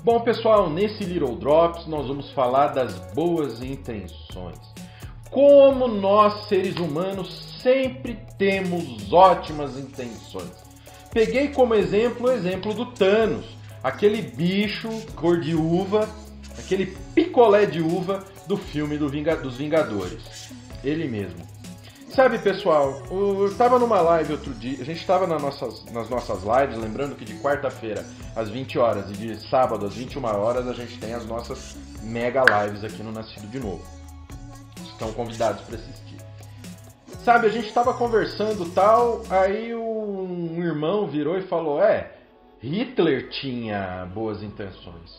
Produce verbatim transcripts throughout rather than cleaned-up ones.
Bom, pessoal, nesse Little Drops nós vamos falar das boas intenções. Como nós, seres humanos, sempre temos ótimas intenções. Peguei como exemplo o exemplo do Thanos, aquele bicho cor de uva, aquele picolé de uva do filme do Vinga- dos Vingadores. Ele mesmo. Sabe, pessoal, eu estava numa live outro dia, a gente estava nas nossas, nas nossas lives, lembrando que de quarta-feira às vinte horas e de sábado às vinte e uma horas a gente tem as nossas mega lives aqui no Nascido de Novo. Estão convidados para assistir. Sabe, a gente estava conversando tal, aí um irmão virou e falou, é, Hitler tinha boas intenções.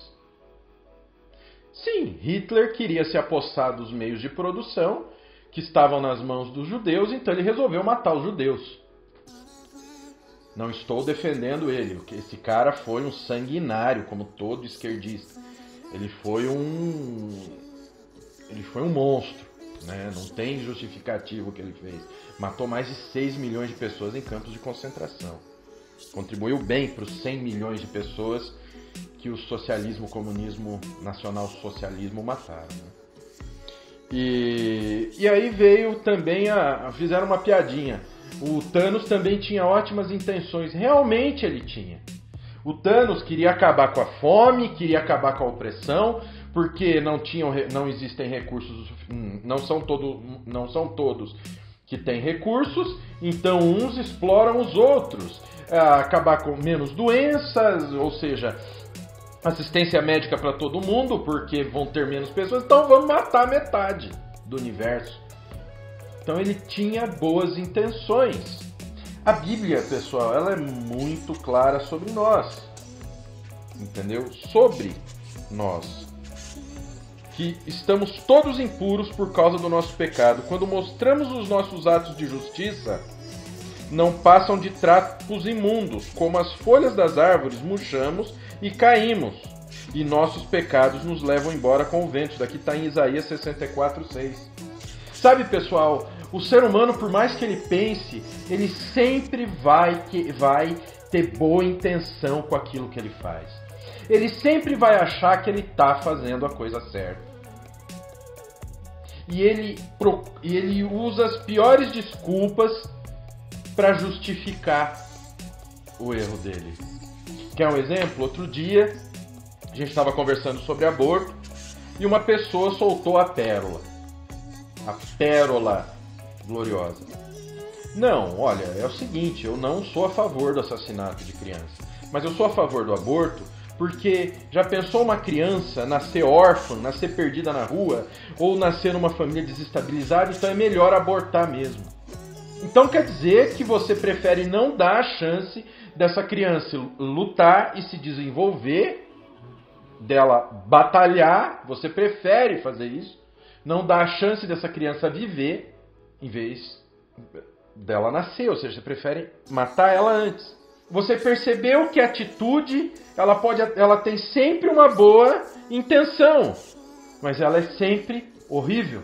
Sim, Hitler queria se apossar dos meios de produção que estavam nas mãos dos judeus, então ele resolveu matar os judeus. Não estou defendendo ele, esse cara foi um sanguinário, como todo esquerdista. Ele foi um, ele foi um monstro, né? Não tem justificativo o que ele fez. Matou mais de seis milhões de pessoas em campos de concentração. Contribuiu bem para os cem milhões de pessoas que o socialismo, o comunismo, nacional-socialismo mataram, né? E, e aí veio também, a, fizeram uma piadinha. O Thanos também tinha ótimas intenções. Realmente ele tinha. O Thanos queria acabar com a fome, queria acabar com a opressão, porque não, tinham, não existem recursos, não são, todo, não são todos que têm recursos, então uns exploram os outros. Acabar com menos doenças, ou seja, assistência médica para todo mundo, porque vão ter menos pessoas, então vamos matar metade do universo. Então ele tinha boas intenções. A Bíblia, pessoal, ela é muito clara sobre nós. Entendeu? Sobre nós. Que estamos todos impuros por causa do nosso pecado. Quando mostramos os nossos atos de justiça, não passam de trapos imundos, como as folhas das árvores, murchamos e caímos, e nossos pecados nos levam embora com o vento. Isso daqui está em Isaías sessenta e quatro, seis. Sabe, pessoal, o ser humano, por mais que ele pense, ele sempre vai, que, vai ter boa intenção com aquilo que ele faz. Ele sempre vai achar que ele está fazendo a coisa certa. E ele, e ele usa as piores desculpas para justificar o erro dele. Quer um exemplo? Outro dia, a gente estava conversando sobre aborto e uma pessoa soltou a pérola. A pérola gloriosa. Não, olha, é o seguinte, eu não sou a favor do assassinato de criança, mas eu sou a favor do aborto porque já pensou uma criança nascer órfã, nascer perdida na rua ou nascer numa família desestabilizada, então é melhor abortar mesmo. Então quer dizer que você prefere não dar a chance dessa criança lutar e se desenvolver, dela batalhar, você prefere fazer isso, não dar a chance dessa criança viver, em vez dela nascer, ou seja, você prefere matar ela antes. Você percebeu que a atitude, ela, pode, ela tem sempre uma boa intenção, mas ela é sempre horrível.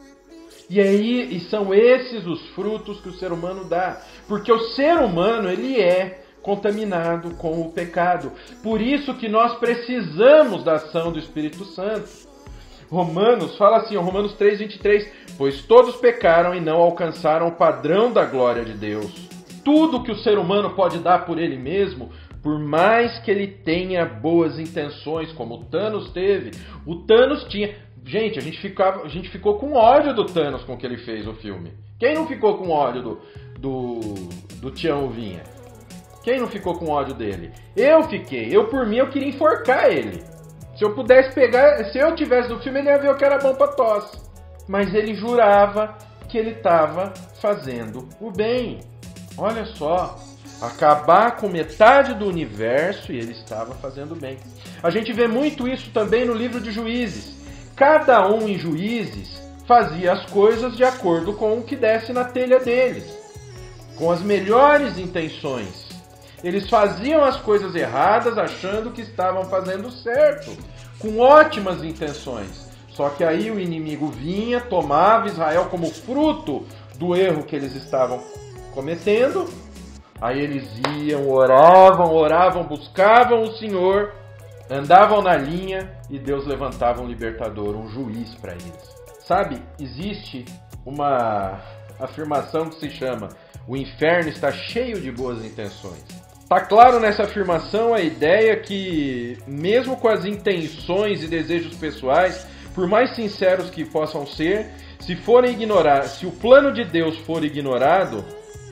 E aí, e são esses os frutos que o ser humano dá. Porque o ser humano, ele é contaminado com o pecado. Por isso que nós precisamos da ação do Espírito Santo. Romanos, fala assim, Romanos três, vinte e três, pois todos pecaram e não alcançaram o padrão da glória de Deus. Tudo que o ser humano pode dar por ele mesmo, por mais que ele tenha boas intenções, como o Thanos teve, o Thanos tinha... Gente, a gente, ficava, a gente ficou com ódio do Thanos com o que ele fez no filme. Quem não ficou com ódio do, do, do Tião Uvinha? Quem não ficou com ódio dele? Eu fiquei. Eu, por mim, eu queria enforcar ele. Se eu pudesse pegar... Se eu tivesse no filme, ele ia ver o que era bom pra tosse. Mas ele jurava que ele estava fazendo o bem. Olha só. Acabar com metade do universo e ele estava fazendo bem. A gente vê muito isso também no livro de Juízes. Cada um em Juízes fazia as coisas de acordo com o que desse na telha deles, com as melhores intenções. Eles faziam as coisas erradas achando que estavam fazendo certo, com ótimas intenções. Só que aí o inimigo vinha, tomava Israel como fruto do erro que eles estavam cometendo. Aí eles iam, oravam, oravam, buscavam o Senhor Andavam na linha e Deus levantava um libertador, um juiz para eles. Sabe, existe uma afirmação que se chama: o inferno está cheio de boas intenções. Tá claro nessa afirmação a ideia que, mesmo com as intenções e desejos pessoais, por mais sinceros que possam ser, se forem ignorar, se o plano de Deus for ignorado,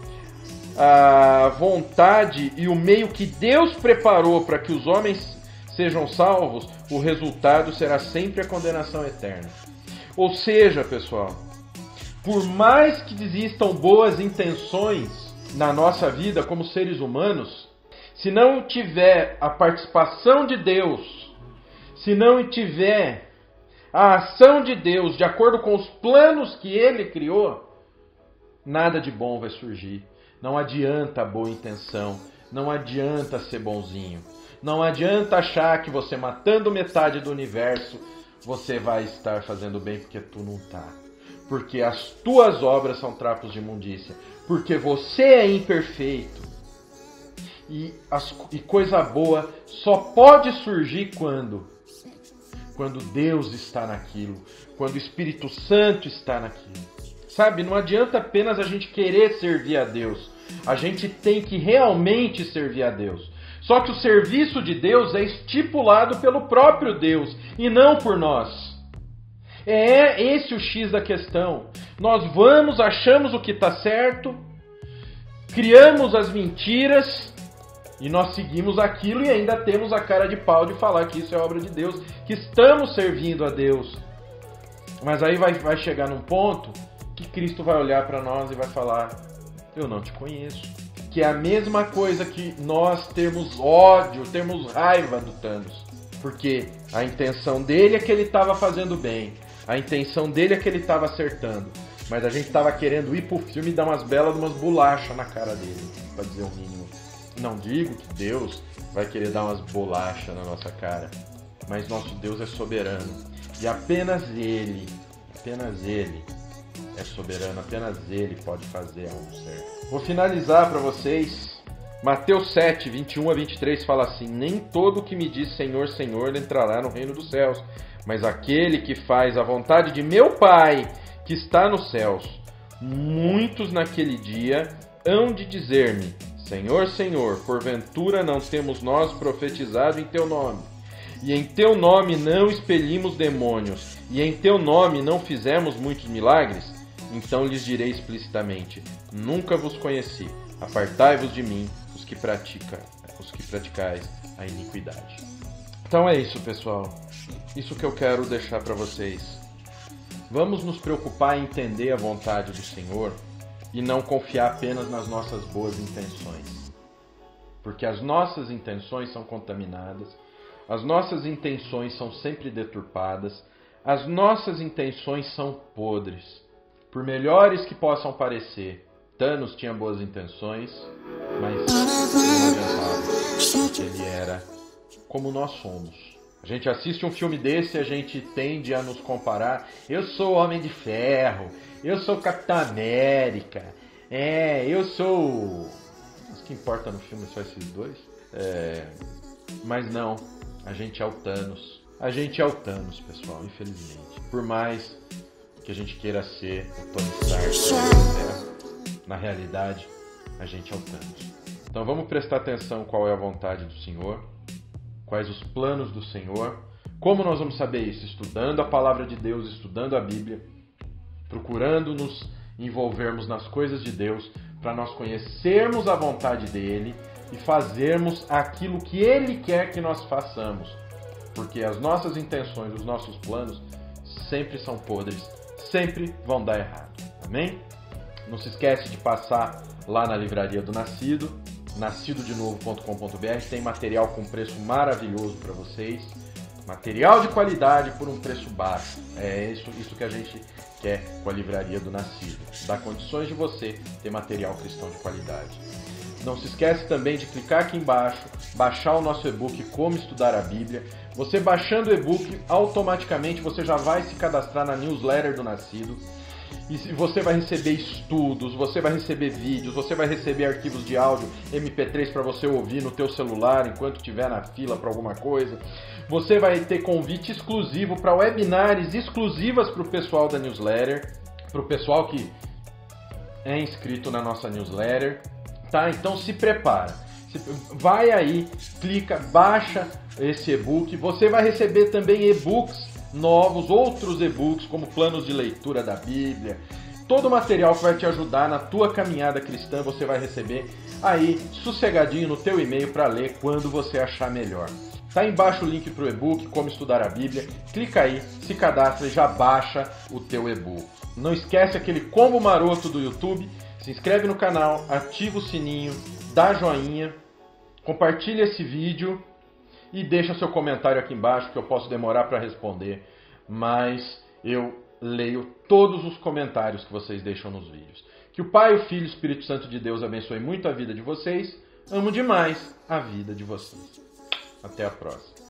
a vontade e o meio que Deus preparou para que os homens sejam salvos, o resultado será sempre a condenação eterna. Ou seja, pessoal, por mais que existam boas intenções na nossa vida como seres humanos, se não tiver a participação de Deus, se não tiver a ação de Deus de acordo com os planos que Ele criou, nada de bom vai surgir. Não adianta a boa intenção, não adianta ser bonzinho, não adianta achar que você matando metade do universo, você vai estar fazendo bem, porque tu não tá. Porque as tuas obras são trapos de imundícia, porque você é imperfeito. E, as, e coisa boa só pode surgir quando? Quando Deus está naquilo, quando o Espírito Santo está naquilo. Sabe, não adianta apenas a gente querer servir a Deus. A gente tem que realmente servir a Deus. Só que o serviço de Deus é estipulado pelo próprio Deus e não por nós. É esse o X da questão. Nós vamos, achamos o que está certo, criamos as mentiras e nós seguimos aquilo e ainda temos a cara de pau de falar que isso é obra de Deus, que estamos servindo a Deus. Mas aí vai, vai chegar num ponto que Cristo vai olhar para nós e vai falar: eu não te conheço. Que é a mesma coisa que nós termos ódio, termos raiva do Thanos. Porque a intenção dele é que ele estava fazendo bem. A intenção dele é que ele estava acertando. Mas a gente estava querendo ir pro filme e dar umas belas, umas bolachas na cara dele, para dizer o mínimo. Não digo que Deus vai querer dar umas bolachas na nossa cara. Mas nosso Deus é soberano. E apenas Ele, apenas Ele é soberano. Apenas Ele pode fazer algo certo. Vou finalizar para vocês. Mateus sete, vinte e um a vinte e três fala assim: nem todo que me diz Senhor, Senhor entrará no reino dos céus, mas aquele que faz a vontade de meu Pai que está nos céus. Muitos naquele dia hão de dizer-me: Senhor, Senhor, porventura não temos nós profetizado em Teu nome? E em Teu nome não expelimos demônios? E em Teu nome não fizemos muitos milagres? Então lhes direi explicitamente: nunca vos conheci. Apartai-vos de mim, os que praticam, os que praticais a iniquidade. Então é isso, pessoal. Isso que eu quero deixar para vocês. Vamos nos preocupar em entender a vontade do Senhor e não confiar apenas nas nossas boas intenções. Porque as nossas intenções são contaminadas, as nossas intenções são sempre deturpadas, as nossas intenções são podres. Por melhores que possam parecer, Thanos tinha boas intenções, mas não adiantava. Ele era como nós somos. A gente assiste um filme desse e a gente tende a nos comparar. Eu sou Homem de Ferro, eu sou Capitão América, é, eu sou... Mas o que importa no filme só esses dois? É... Mas não, a gente é o Thanos. A gente é o Thanos, pessoal, infelizmente. Por mais que a gente queira ser o Tony Stark, né? Na realidade, a gente é o Thanos. Então vamos prestar atenção qual é a vontade do Senhor, quais os planos do Senhor. Como nós vamos saber isso? Estudando a palavra de Deus, estudando a Bíblia, procurando nos envolvermos nas coisas de Deus, para nós conhecermos a vontade dEle e fazermos aquilo que Ele quer que nós façamos. Porque as nossas intenções, os nossos planos sempre são podres, sempre vão dar errado. Amém? Não se esquece de passar lá na Livraria do Nascido, nascido de novo ponto com ponto b r. Tem material com preço maravilhoso para vocês. Material de qualidade por um preço baixo. É isso, isso que a gente quer com a Livraria do Nascido. Dá condições de você ter material cristão de qualidade. Não se esquece também de clicar aqui embaixo, baixar o nosso e-book Como Estudar a Bíblia. Você baixando o e-book, automaticamente você já vai se cadastrar na newsletter do Nascido. E você vai receber estudos, você vai receber vídeos, você vai receber arquivos de áudio M P três para você ouvir no teu celular enquanto estiver na fila para alguma coisa. Você vai ter convite exclusivo para webinars exclusivas para o pessoal da newsletter, para o pessoal que é inscrito na nossa newsletter, tá? Então se prepara. Vai aí, clica, baixa esse e-book. Você vai receber também e-books novos, outros e-books, como planos de leitura da Bíblia. Todo o material que vai te ajudar na tua caminhada cristã, você vai receber aí, sossegadinho no teu e-mail para ler quando você achar melhor. Tá embaixo o link para o e-book, Como Estudar a Bíblia. Clica aí, se cadastra e já baixa o teu e-book. Não esquece aquele combo maroto do YouTube. Se inscreve no canal, ativa o sininho, dá joinha, compartilha esse vídeo e deixa seu comentário aqui embaixo, que eu posso demorar para responder, mas eu leio todos os comentários que vocês deixam nos vídeos. Que o Pai, o Filho e o Espírito Santo de Deus abençoe muito a vida de vocês. Amo demais a vida de vocês. Até a próxima.